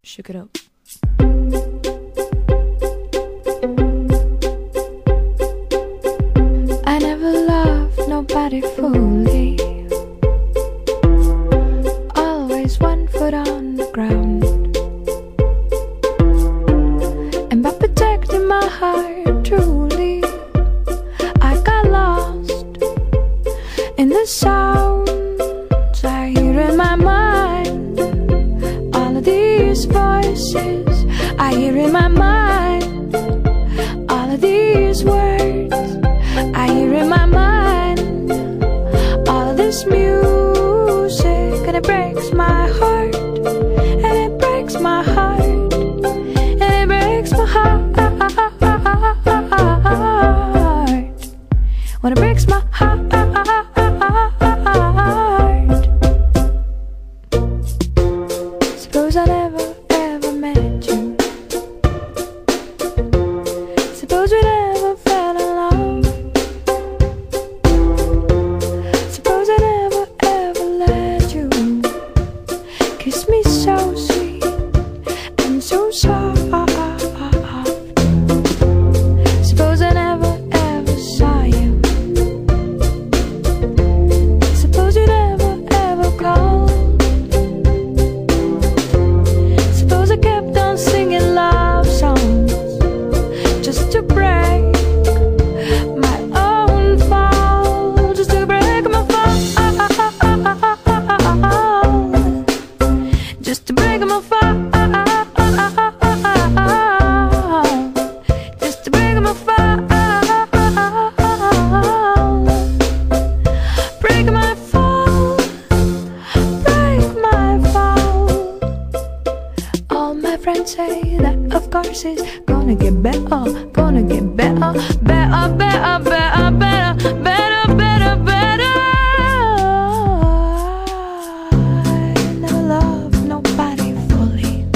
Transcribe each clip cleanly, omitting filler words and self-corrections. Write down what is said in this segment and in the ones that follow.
Shook it up. I never loved nobody fully. Always one foot on the ground. And by protecting my heart truly, I got lost in the sounds I hear in my mind. All of these voices I hear in my mind. All of these words I hear in my mind. All of this music, and it breaks my heart. And it breaks my heart. And it breaks my heart. When it breaks my heart. Suppose I never ever met you. Suppose we never fell in love. Suppose I never ever let you kiss me so sweet and so soft. Suppose I never ever saw you. Suppose you never ever called. Suppose I kept on singing love songs just to break my own fall, just to break my fall, just to break my fall, just to break my fall, break my fall, break my fall. All my friends say that of course it's gonna get better, gonna get better, better, better, better, better, better, better, better. I never loved nobody fully.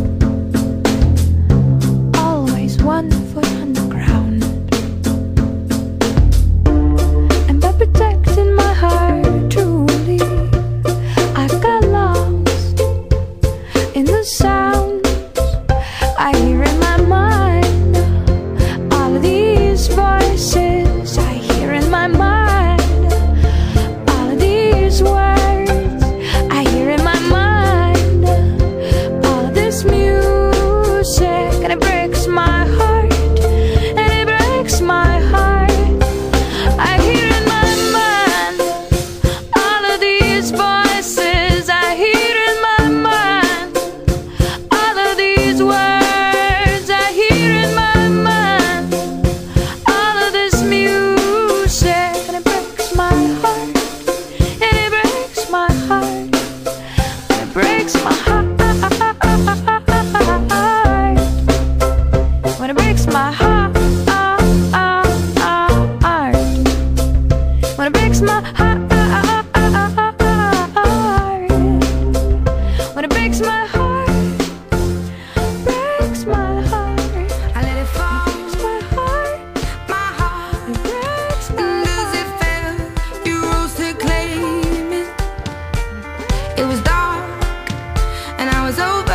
Always one foot on the ground. And by protecting my heart truly, I got lost in the sounds I hear in my mind. All of these voices I hear in my mind. All of these words I hear in my mind. All of this music, and it breaks my heart. And it breaks my heart. I hear in my mind. All of these voices I hear in my mind. All of these words I hear in my mind. All of this music, and it breaks my heart. And it breaks my heart. And it breaks my heart. When it breaks my heart. When it breaks my heart. When it breaks my heart. Breaks my heart. I let it fall, My heart. my heart. It breaks my As it fell, you rose to claim it. It was dark, and I was open.